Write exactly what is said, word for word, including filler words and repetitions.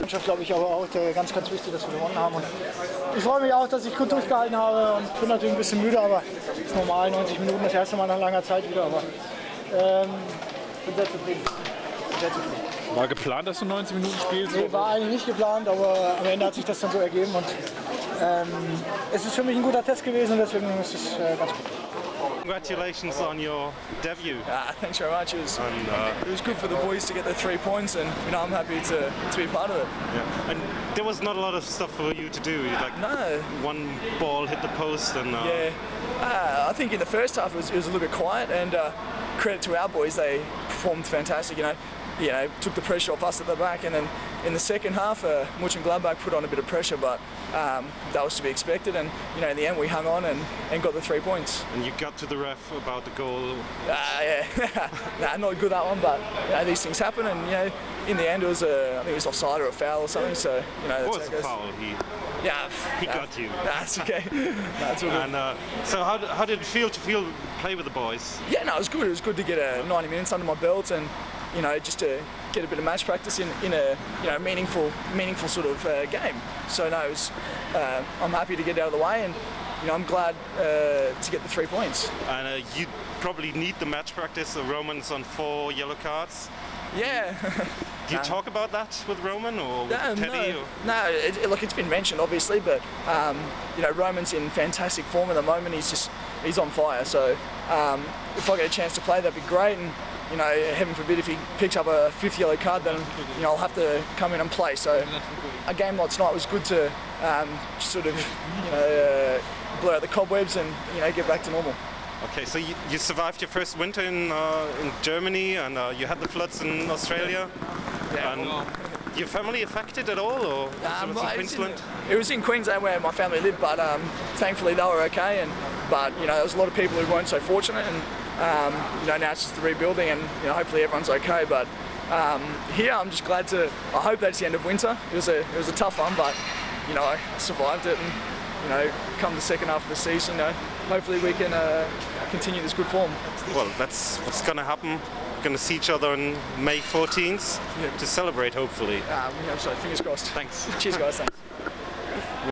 Mannschaft, glaube ich, aber auch äh, ganz, ganz wichtig, dass wir gewonnen haben. Und ich freue mich auch, dass ich gut durchgehalten habe und bin natürlich ein bisschen müde, aber das ist normal, neunzig Minuten, das erste Mal nach langer Zeit wieder. Aber ähm, bin sehr zufrieden. Bin sehr zufrieden. War geplant, dass du neunzig Minuten spielst? Nee, war eigentlich nicht geplant, aber am Ende hat sich das dann so ergeben. Und ähm, es ist für mich ein guter Test gewesen und deswegen ist es äh, ganz gut. Congratulations on your debut. Ah, thanks very much. It was, And, uh, it was good for the boys to get the three points, and you know I'm happy to, to be part of it. yeah. And there was not a lot of stuff for you to do. Like No. one ball hit the post, and uh, Yeah, uh, I think in the first half it was, it was a little bit quiet, and uh, credit to our boys, they performed fantastic. You know, you know, took the pressure off us at the back, and then in the second half, uh, Mönchengladbach put on a bit of pressure, but um, that was to be expected. And you know, in the end, we hung on and, and got the three points. and you got to the ref about the goal. Uh, yeah, nah, not good that one, but you know, these things happen, and you know, in the end, it was a, I think it was offside or a foul or something. So you know, It that's was how a it goes. foul. He Yeah, he nah, got you. That's okay. That's all good. And uh, so how, d- how did it feel to feel play with the boys? Yeah, no, it was good. It was good to get a ninety minutes under my belt, and you know, just to get a bit of match practice in, in a you know meaningful meaningful sort of uh, game. So no, it was, uh, I'm happy to get out of the way, and you know, I'm glad uh, to get the three points. And uh, you probably need the match practice. Uh, Roman's on four yellow cards. Yeah. Do you Uh, talk about that with Roman or with No, Teddy? no, Or? no it, it, look, it's been mentioned obviously, but um, you know, Roman's in fantastic form at the moment. He's just he's on fire. So um, if I get a chance to play, that'd be great. And you know, heaven forbid if he picks up a fifth yellow card, then you know I'll have to come in and play. So a game like tonight was good to um, just sort of you know uh, blow out the cobwebs and you know get back to normal. Okay, so you, you survived your first winter in uh, in Germany, and uh, you had the floods in Australia. Yeah, and well, your family affected at all, or was Um, it well, in it was in- Queensland? It was in Queensland where my family lived, but um, thankfully they were okay. And but you know, there was a lot of people who weren't so fortunate, and um, you know, now it's just the rebuilding, and you know, hopefully everyone's okay. But um, here, I'm just glad to. I hope that's the end of winter. It was a it was a tough one, but you know, I survived it, and you know, come the second half of the season, you know, hopefully we can uh, continue this good form. Well, that's what's going to happen. We're going to see each other on May fourteenth Yeah. to celebrate, hopefully. Um, we hope so. Fingers crossed. Thanks. Cheers, guys. Thanks.